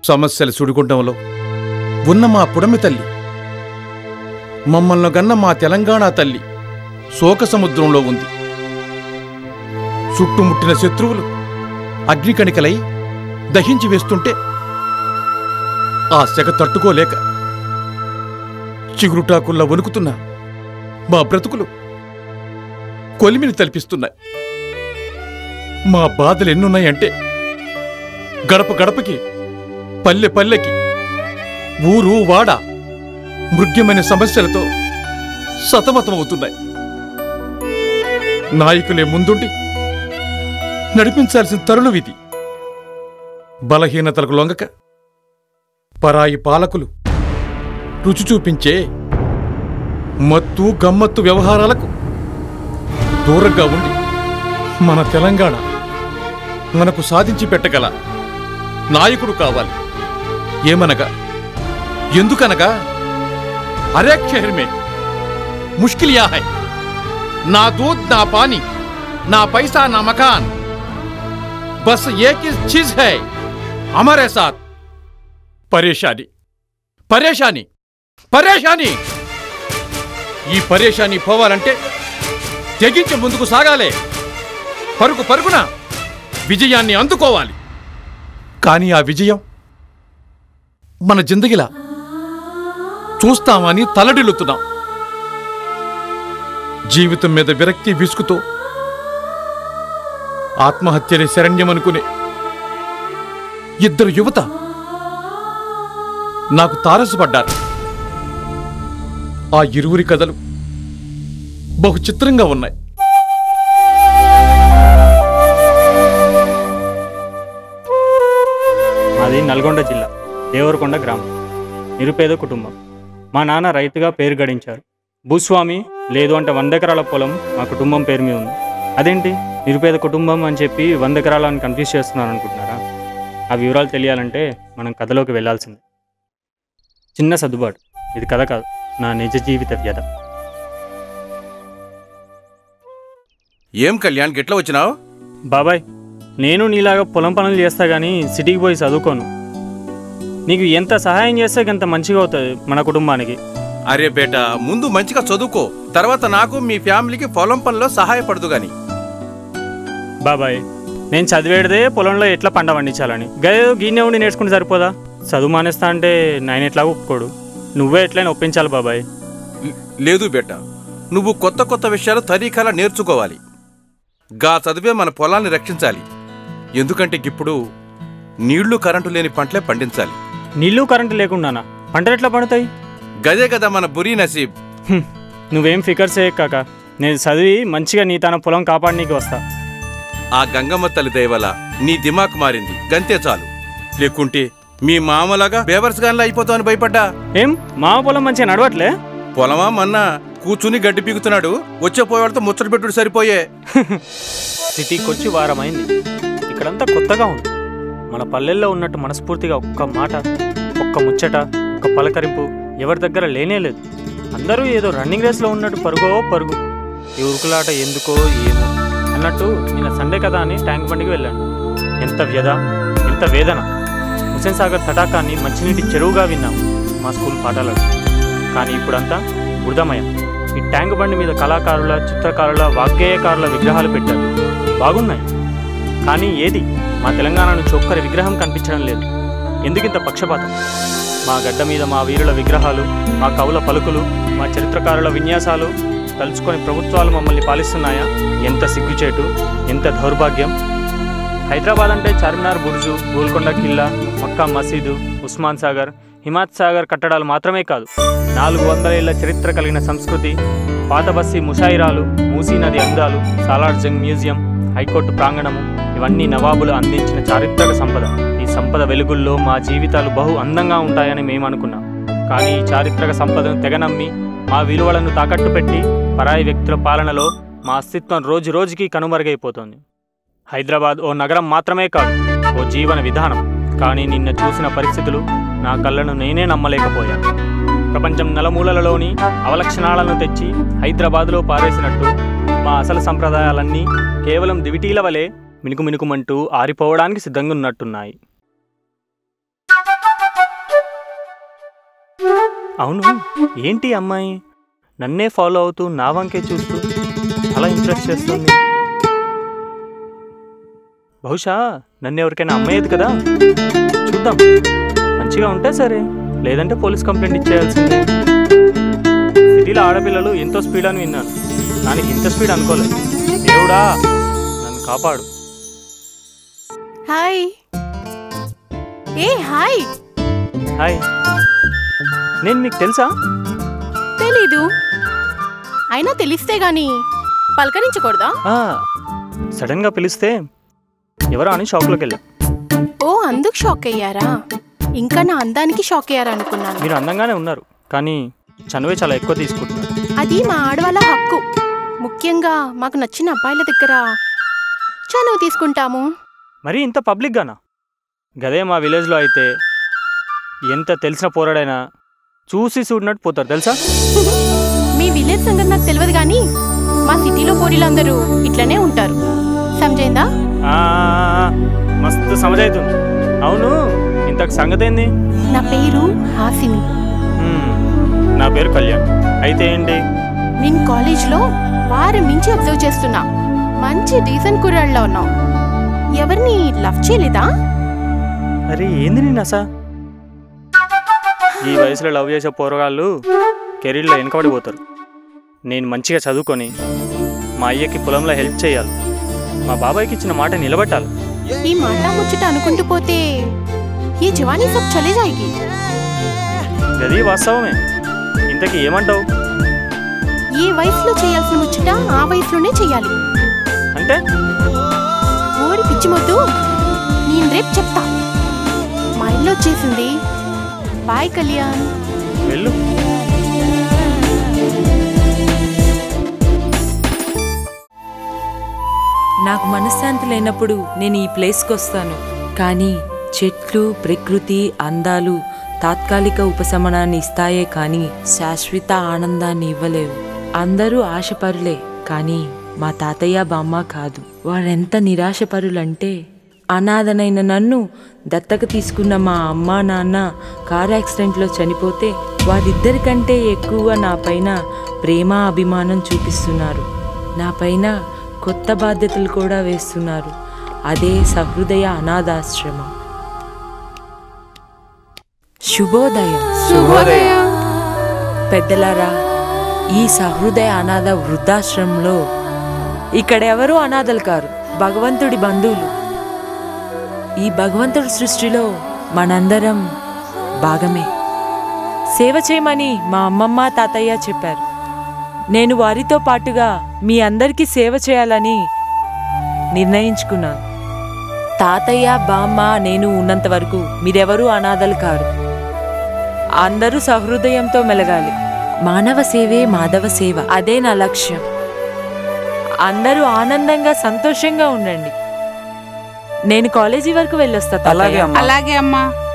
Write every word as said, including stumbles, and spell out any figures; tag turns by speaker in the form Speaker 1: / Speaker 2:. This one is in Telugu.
Speaker 1: సమస్యల సుడిగుండంలో ఉన్న మా పుడమి తల్లి, మమ్మల్ని గన్న మా తెలంగాణ తల్లి శోక సముద్రంలో ఉంది. చుట్టుముట్టిన శత్రువులు అగ్నికణికలై దహించి వేస్తుంటే ఆ సెగ తట్టుకోలేక చిగురుటాకుల్లా వణుకుతున్న మా బ్రతుకులు కొలిమిని తలపిస్తున్నాయి. మా బాధలు ఎన్నున్నాయంటే గడప గడపకి, పల్లె పల్లెకి, ఊరు వాడ మృగ్యమైన సమస్యలతో సతమతమవుతున్నాయి. నాయకులే ముందుండి నడిపించాల్సిన తరుణం ఇది. బలహీనతలకు లొంగక పరాయి పాలకులు రుచి చూపించే మత్తు గమ్మత్తు వ్యవహారాలకు దూరంగా ఉండి మన తెలంగాణ మనకు సాధించి పెట్టగల నాయకుడు కావాలి. ఏమనగా, ఎందుకనగా, अरे शहर में मुश्किल यह है, ना दूध ना पानी ना पैसा ना मकान, बस एक ही चीज है हमारे साथ, परेशानी परेशानी परेशानी. ఈ పరేషాని పోవాలంటే తెగించి ముందుకు సాగాలే. పరుగు పరుగున విజయాన్ని అందుకోవాలి. కానీ ఆ విజయం మన జిందగిలా చూస్తామని తలడిల్లుతున్నాం. జీవితం మీద విరక్తి విసుగుతో ఆత్మహత్యని శరణ్యమనుకునే ఇద్దరు యువత నాకు తారసపడ్డారు. ఆ ఇరువురి కథలు బహు చిత్రంగా ఉన్నాయి.
Speaker 2: మాది నల్గొండ జిల్లా దేవరకొండ గ్రామం. నిరుపేద కుటుంబం. మా నాన్న రైతుగా పేరు గడించారు. భూస్వామి లేదు అంటే వంద ఎకరాల పొలం మా కుటుంబం పేరు మీద ఉంది. అదేంటి నిరుపేద కుటుంబం అని చెప్పి వంద ఎకరాలని కన్ఫ్యూజ్ చేస్తున్నారు అనుకుంటున్నారా? ఆ వివరాలు తెలియాలంటే మనం కథలోకి వెళ్లాల్సిందే. చిన్న సర్దుబాటు, ఇది కథ కాదు, నా నిజ జీవిత వ్యధ.
Speaker 1: ఏం కళ్యాణ్ గిట్ల వచ్చినావు?
Speaker 2: బాబాయ్, నేను నీలాగా పొలం పనులు చేస్తా కానీ సిటీకి పోయి చదువుకోను. నీకు ఎంత సహాయం చేస్తే అంత మంచిగా అవుతుంది మన కుటుంబానికి.
Speaker 1: అరే బేటా, ముందు మంచిగా చదువుకో, తర్వాత నాకు మీ ఫ్యామిలీకి పొలం పనిలో సహాయపడదు గాని.
Speaker 2: బాబాయ్, నేను చదివేడదే పొలంలో ఎట్లా పంట పండించాలని, గదేదో గిన్నె ఉండి నేర్చుకుంటే సరిపోదా? చదువు మానేస్తా అంటే నాయన ఎట్లా ఒప్పుకోడు, నువ్వే ఎట్లయినా ఒప్పించాలి బాబాయ్.
Speaker 1: లేదు బేటా, నువ్వు కొత్త కొత్త విషయాలు తరీఖాలా నేర్చుకోవాలి. గా చదివే మన పొలాన్ని రక్షించాలి. ఎందుకంటే ఇప్పుడు నీళ్లు కరెంటు లేని పంటలే పండించాలి.
Speaker 2: నీళ్లు కరెంటు లేకుండానా పంటలు ఎట్లా పండుతాయి?
Speaker 1: గదే కదా మన బురీ నసీబ్.
Speaker 2: నువ్వేం ఫికర్ చేయ కాక, నేను చదివి మంచిగా నీ తన పొలం కాపాడనీకి వస్తా.
Speaker 1: ఆ గంగమ్మ తల్లి దయవల్ల నీ దిమాక్ మారింది, గంతే చాలు. లేకుంటే మీ మామలాగా బేవర్స్ గాన్లా అయిపోతావని భయపడ్డా.
Speaker 2: ఏం మామ పొలం మంచిగా నడవట్లే?
Speaker 1: పొలమా మన్నా కూర్చుని గడ్డి పీకుతున్నాడు, వచ్చే పోయేవాళ్ళతో ముచ్చట పెట్టుడు సరిపోయే.
Speaker 2: సిటీకి వచ్చి వారం అయింది. ఇక్కడంతా కొత్తగా ఉంది. మన పల్లెల్లో ఉన్నట్టు మనస్ఫూర్తిగా ఒక్క మాట, ఒక్క ముచ్చట, ఒక్క పలకరింపు ఎవరి దగ్గర లేనే లేదు. అందరూ ఏదో రన్నింగ్ రేస్లో ఉన్నట్టు పరుగో పరుగు. ఈ ఉరుకులాట ఎందుకో ఏమో అన్నట్టు నిన్న సండే కదా అని ట్యాంక్ బండికి వెళ్ళాను. ఎంత వ్యధ, ఎంత వేదన. హుసేన్ సాగర్ తటాకాన్ని మంచినీటి చెరువుగా విన్నాము మా స్కూల్ పాఠాలలో. కానీ ఇప్పుడంతా బురదమయం. ఈ ట్యాంక్ బండి మీద కళాకారుల, చిత్రకారుల, వాగ్గేయకారుల విగ్రహాలు పెట్టారు. బాగున్నాయి, కానీ ఏది మా తెలంగాణ నుంచి ఒక్కరి విగ్రహం కనిపించడం లేదు. ఎందుకింత పక్షపాతం? మా గడ్డ మీద మా వీరుల విగ్రహాలు, మా కవుల పలుకులు, మా చరిత్రకారుల విన్యాసాలు తలుచుకొని ప్రభుత్వాలు మమ్మల్ని పాలిస్తున్నాయా? ఎంత సిగ్గుచేటు, ఎంత దౌర్భాగ్యం. హైదరాబాద్ అంటే చార్మినార్ బుర్జు, గోల్కొండ కిల్లా, మక్కా మసీదు, ఉస్మాన్ సాగర్, హిమాత్ సాగర్ కట్టడాలు మాత్రమే కాదు, నాలుగు వందల ఏళ్ల చరిత్ర కలిగిన సంస్కృతి, పాత బస్తీ ముషాయిరాలు, మూసీ నది అందాలు, సాలార్ జంగ్ మ్యూజియం, హైకోర్టు ప్రాంగణము, ఇవన్నీ నవాబులు అందించిన చారిత్రక సంపద. ఈ సంపద వెలుగుల్లో మా జీవితాలు బహు అందంగా ఉంటాయని మేము అనుకున్నాం. కానీ ఈ చారిత్రక సంపదను తెగనమ్మి మా విలువలను తాకట్టు పెట్టి పరాయి వ్యక్తుల పాలనలో మా అస్తిత్వం రోజు రోజుకి కనుమరుగైపోతుంది. హైదరాబాద్ ఓ నగరం మాత్రమే కాదు, ఓ జీవన విధానం. కానీ నిన్న చూసిన పరిస్థితులు నా కళ్ళను నేనే నమ్మలేకపోయాను. ప్రపంచం నలుమూలలలోని అవలక్షణాలను తెచ్చి హైదరాబాదులో పారేసినట్టు మా అసలు సంప్రదాయాలన్నీ కేవలం దివిటీల వలె మినుకు మినుకుమంటూ ఆరిపోవడానికి సిద్ధంగా ఉన్నట్టున్నాయి. అవును, ఏంటి అమ్మాయి నన్నే ఫాలో అవుతూ నా వంకే చూస్తూ అలా ఇంప్రెస్ చేస్తుంది? బహుశా నన్ను ఎవరికైనా అమ్మయ్యేది కదా, చూద్దాం. మంచిగా ఉంటే సరే, లేదంటే పోలీస్ కంప్లైంట్ ఇచ్చేయాల్సిందే. సిటీలో ఆడపిల్లలు ఎంతో స్పీడ్ అని విన్నాను, దానికి ఇంత స్పీడ్ అనుకోలేదు. దేవుడా నన్ను కాపాడు.
Speaker 3: హాయ్. ఏ హాయ్.
Speaker 2: హాయ్. నేను మీకు తెలుసా?
Speaker 3: తెలీదు. అయినా తెలిస్తే గాని పలకరించకూడదా?
Speaker 2: సడన్గా పిలిస్తే ఎవరో అని షాక్లోకి వెళ్ళా.
Speaker 3: ఓ, అందుకు షాక్ అయ్యారా? ఇంకా నా అందానికి షాక్ అయ్యారా అనుకున్నాను.
Speaker 2: మీరు అందంగానే ఉన్నారు, కానీ చనువే చాలా ఎక్కువ తీసుకుంటున్నారు.
Speaker 3: అది మా ఆడవాళ్ళ హక్కు. ముఖ్యంగా మాకు నచ్చిన అబ్బాయిల దగ్గర చనువు తీసుకుంటాము.
Speaker 2: మరి ఇంత పబ్లిక్గానా? గదే మా విలేజ్లో అయితే ఎంత తెలిసిన పోరాడైనా చూసి చూడనట్టు పోతారు తెలుసా?
Speaker 3: మీ విలేజ్ సంగతి నాకు తెలియదు కానీ మా సిటీలో పోరీలందరూ ఇట్లనే ఉంటారు. సమజైందా?
Speaker 2: మస్తు సమజైతుంది. అవును, ఇంతకు సంగతి ఏంది?
Speaker 3: నా పేరు హాసిని.
Speaker 2: నా పేరు కళ్యాణ్. అయితే ఏంటి?
Speaker 3: నేను కాలేజ్లో వారం నుంచి అబ్జర్వ్ చేస్తున్నా. మంచి డీసెంట్ కుర్రాళ్ళలో ఉన్నావు. ఎవరిని లవ్ చేయలేదా?
Speaker 2: అరే ఏంది నేను అసా ఈ వయసులో లవ్ చేసే పోరగాళ్ళు కెరీర్లో వెనకబడిపోతారు. నేను మంచిగా చదువుకొని మా అయ్యకి పొలంలో హెల్ప్ చేయాలి, మా బాబాయ్కి ఇచ్చిన మాట నిలబెట్టాలి.
Speaker 3: ఈ మాట ముచ్చట అనుకుంటూ పోతే ఈ జవానీ సబ్ చలే జాయిగి.
Speaker 2: గది వాస్తవమే. ఇంతకీ ఏమంటావు?
Speaker 3: ఈ వయసులో చేయాల్సిన ముచ్చట ఆ వయసులోనే చెయ్యాలి.
Speaker 2: అంటే
Speaker 3: ఓరి పిచ్చిమొద్దు, నేను రేపు చెప్తా. మా ఇల్లు వచ్చేసింది. బాయ్ కళ్యాణ్.
Speaker 2: వెళ్ళు.
Speaker 4: నాకు మనశ్శాంతి లేనప్పుడు నేను ఈ ప్లేస్కి వస్తాను, కానీ చెట్లు, ప్రకృతి అందాలు తాత్కాలిక ఉపశమనాన్ని ఇస్తాయే కానీ శాశ్వత ఆనందాన్ని ఇవ్వలేవు. అందరూ ఆశపరులే, కానీ మా తాతయ్య బామ్మ కాదు. వారెంత నిరాశపరులంటే అనాథనైన నన్ను దత్తక తీసుకున్న మా అమ్మ నాన్న కార్ యాక్సిడెంట్లో చనిపోతే వారిద్దరికంటే ఎక్కువ నా పైన ప్రేమ అభిమానం చూపిస్తున్నారు. నా పైన కొత్త బాధ్యతలు కూడా వేస్తున్నారు. అదే సహృదయ అనాథాశ్రమం. శుభోదయం.
Speaker 3: శుభోదయం.
Speaker 4: పెద్దలారా, ఈ సహృదయ అనాథ వృద్ధాశ్రమంలో ఇక్కడ ఎవరూ అనాథలు కారు, భగవంతుడి బంధువులు. ఈ భగవంతుడి సృష్టిలో మనందరం భాగమే. సేవ చేయమని మా అమ్మమ్మ తాతయ్య చెప్పారు. నేను వారితో పాటుగా మీ అందరికీ సేవ చేయాలని నిర్ణయించుకున్నాను. తాతయ్య బామ్మ నేను ఉన్నంత వరకు మీరెవరూ అనాథలు కారు. అందరూ సహృదయంతో మెలగాలి. మానవ సేవే మాధవ సేవ, అదే నా లక్ష్యం. అందరూ ఆనందంగా సంతోషంగా ఉండండి. నేను కాలేజీ వరకు వెళ్ళొస్తా.
Speaker 5: అలాగే అమ్మా.